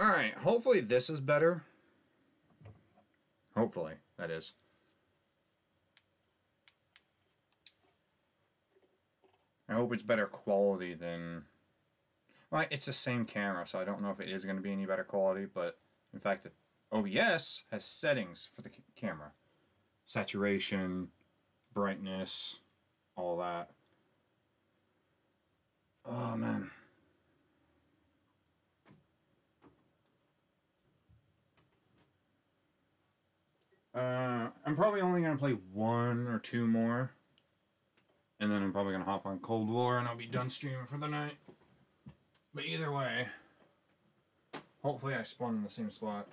Alright, hopefully this is better. Hopefully, that is. I hope it's better quality than... Well, it's the same camera, so I don't know if it is going to be any better quality, but in fact, the OBS has settings for the camera. Saturation, brightness, all that. Oh, man. I'm probably only going to play 1 or 2 more. And then I'm probably going to hop on Cold War and I'll be done streaming for the night. But either way, hopefully I spawn in the same spot.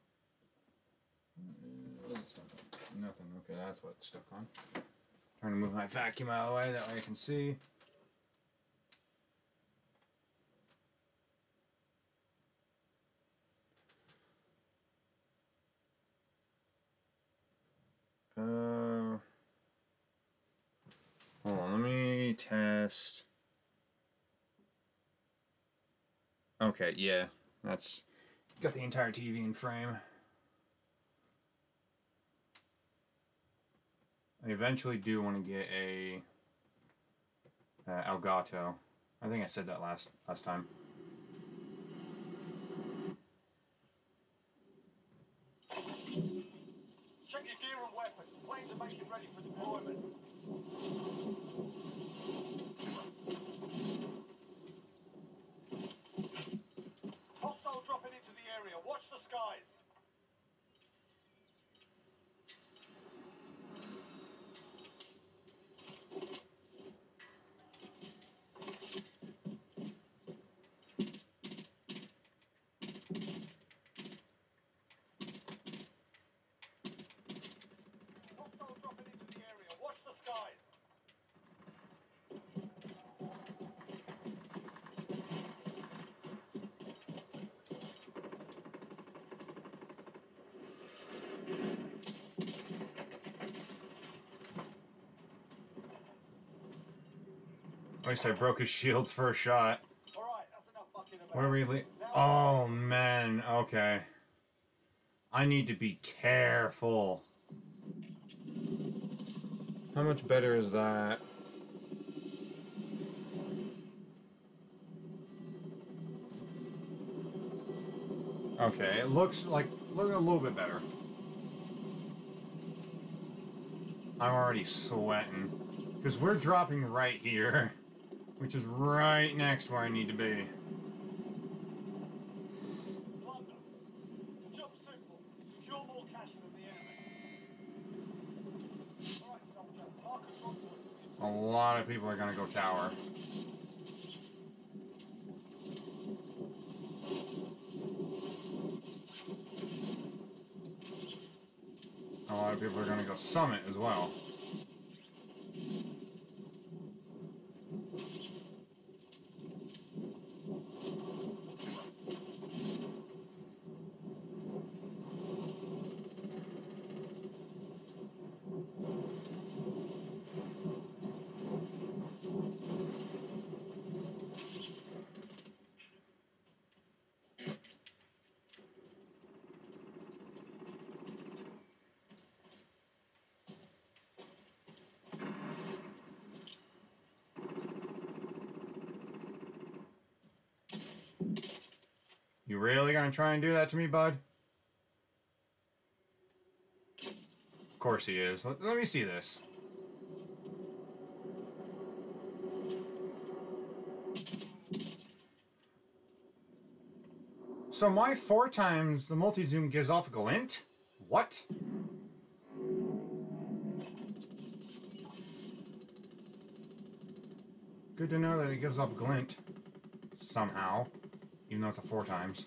Nothing. Okay, that's what it's stuck on. Trying to move my vacuum out of the way, that way I can see. Hold on, let me test. Okay, yeah, that's got the entire TV in frame. I eventually do want to get a Elgato. I think I said that last time. Check your gear and weapons. Planes are making ready for deployment. Hostile dropping into the area. Watch the skies. Hostile dropping into the area. Watch the skies. At least I broke his shields for a shot. Alright, that's enough fucking about. What are we Oh, man. Okay. I need to be careful. How much better is that? Okay, it looks like a little bit better. I'm already sweating. Because we're dropping right here. Which is right next where I need to be. Plunder. Job's simple. Secure more cash from the enemy. Alright, soldier. Mark a drop point. A lot of people are gonna go tower. A lot of people are gonna go summit as well. You really gonna try and do that to me, bud? Of course he is. Let me see this. So my 4 times the multi-zoom gives off a glint? What? Good to know that it gives off a glint. Somehow. Even though it's a 4 times.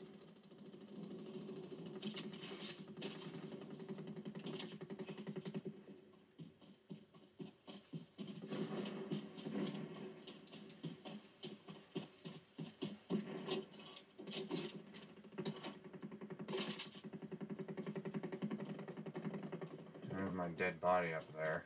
There's my dead body up there.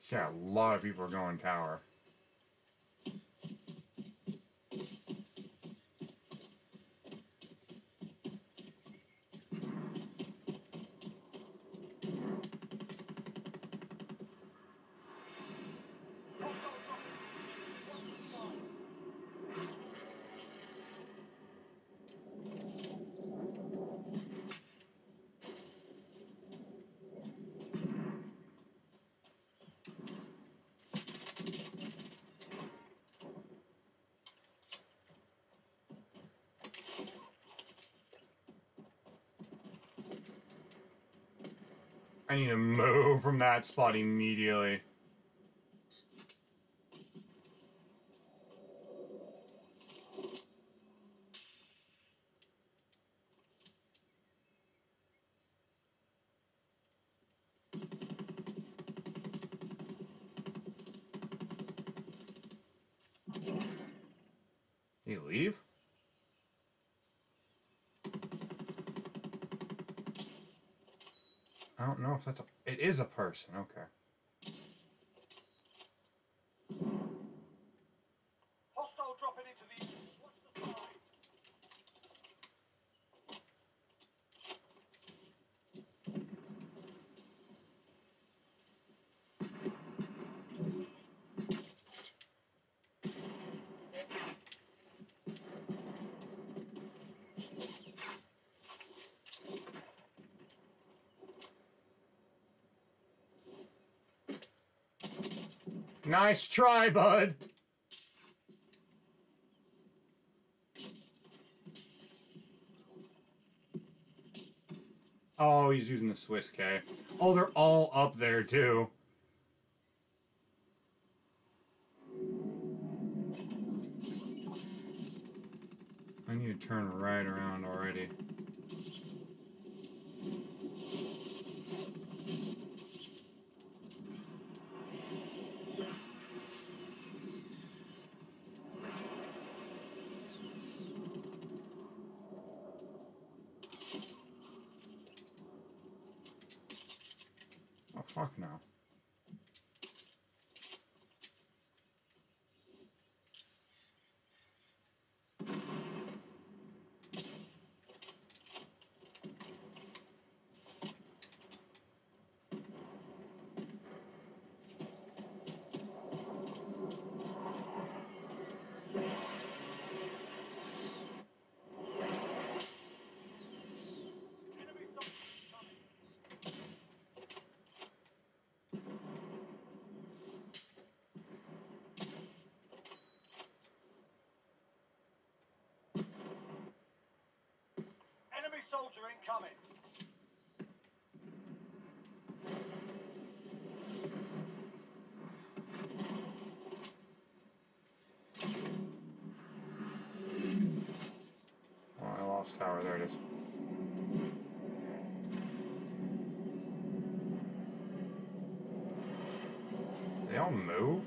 Yeah, a lot of people are going tower. I need to move from that spot immediately. Did he leave? I don't know if that's a... It is a person, okay. Hostile dropping into the... Watch the skies. Nice try, bud! Oh, he's using the Swiss K. Oh, they're all up there, too. I need to turn right around already. Oh, fuck no. Enemy soldiers incoming. Enemy soldier incoming. Oh, I lost tower. There it is. They all move?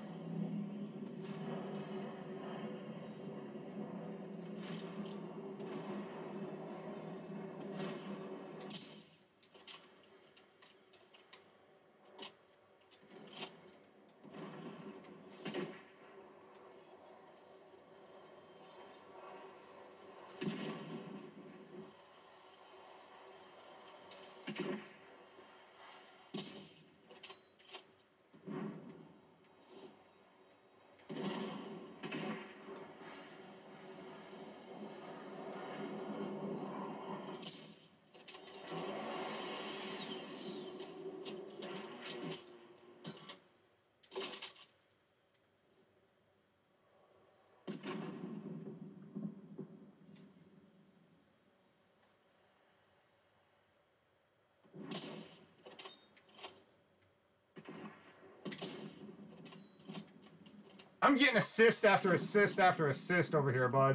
I'm getting assist after assist after assist over here, bud.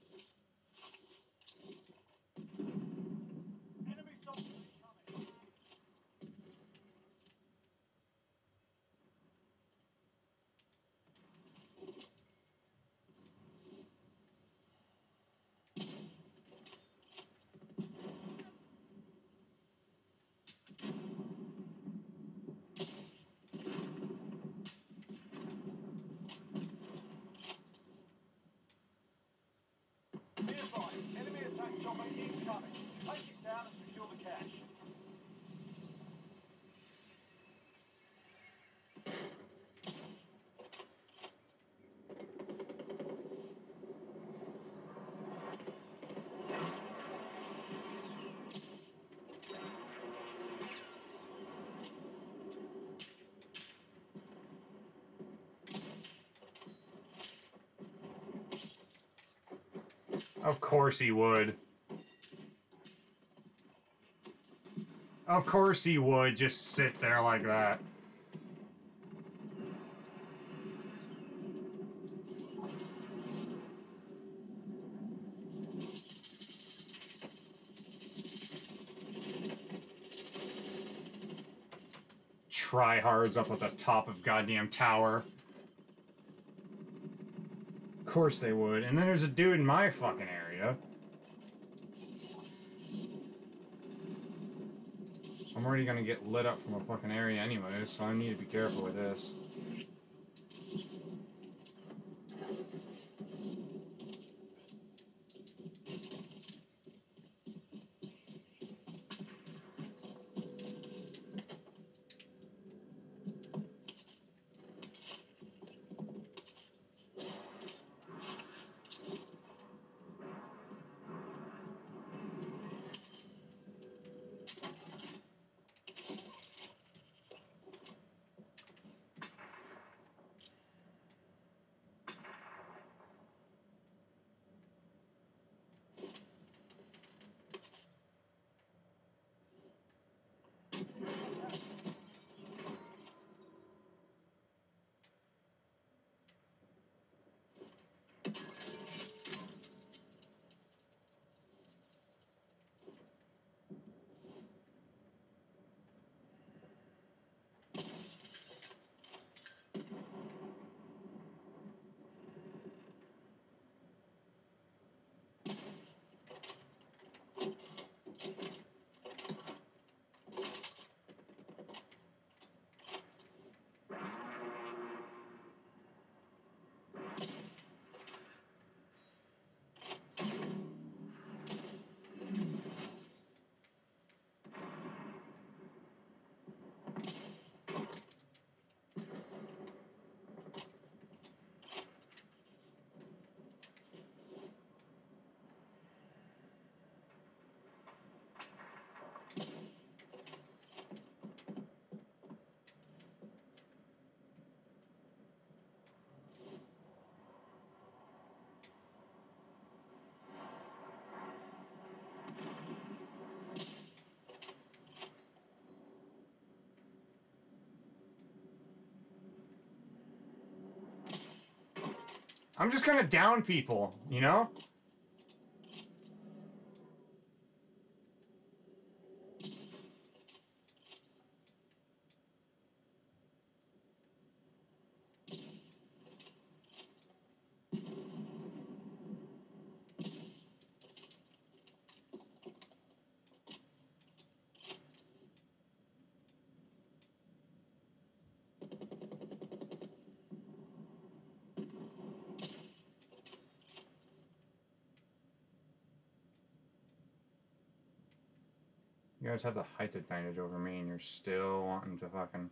Enemy soldier incoming. Of course he would. Of course he would just sit there like that. Tryhards up at the top of goddamn tower. Of course they would. And then there's a dude in my fucking area. I'm already gonna get lit up from a fucking area anyways, so I need to be careful with this. I'm just gonna down people, you know? You guys have the height advantage over me, and you're still wanting to fucking...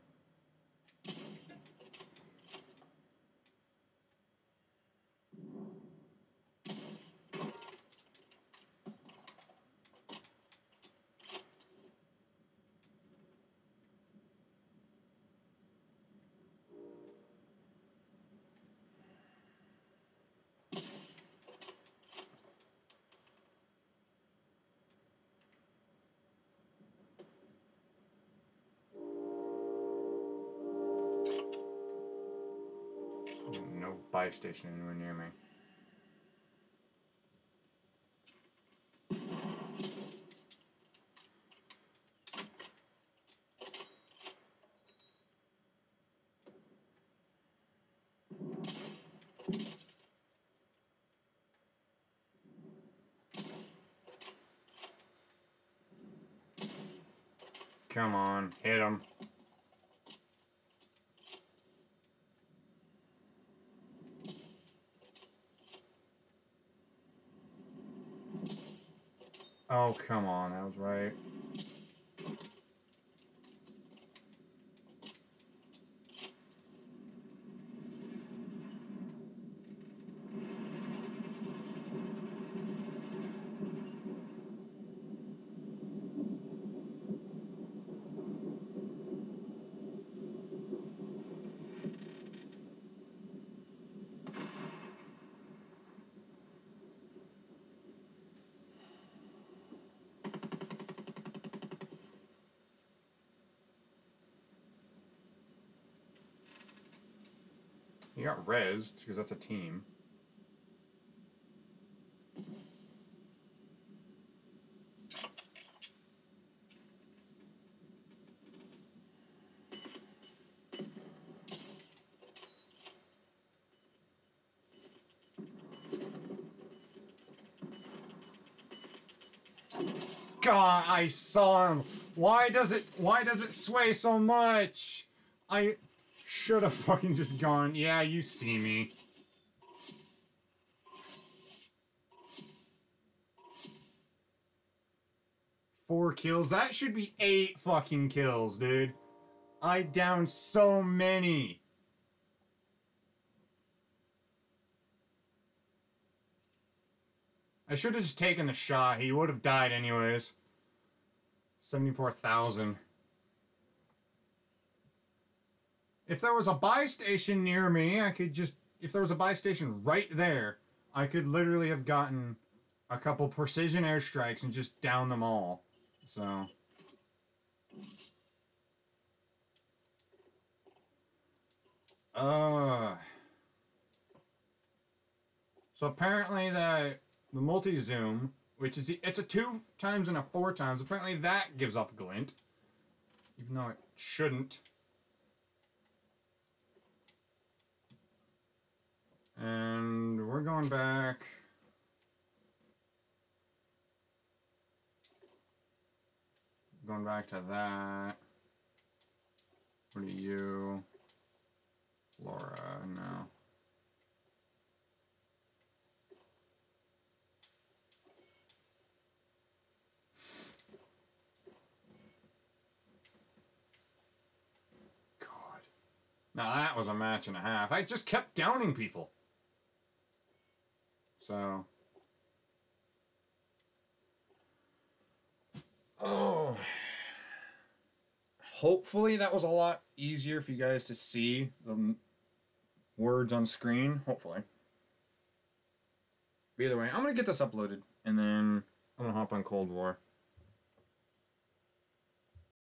No buy station anywhere near me. Come on, hit him. Oh, come on, that was right. He got rezzed, because that's a team. God, I saw him. Why does it sway so much? I should have fucking just gone. Yeah, you see me. Four kills. That should be 8 fucking kills, dude. I downed so many. I should have just taken the shot. He would have died anyways. 74,000. If there was a buy station near me, I could just... If there was a buy station right there, I could literally have gotten a couple precision airstrikes and just down them all. So... So apparently the multi-zoom, which is... It's a 2 times and a 4 times. Apparently that gives off glint. Even though it shouldn't. And we're going back. Going back to that. What are you? Laura, no. God. Now that was a match and a half. I just kept downing people. So. Oh. Hopefully that was a lot easier for you guys to see the words on screen. Hopefully. But either way, I'm going to get this uploaded. And then I'm going to hop on Cold War.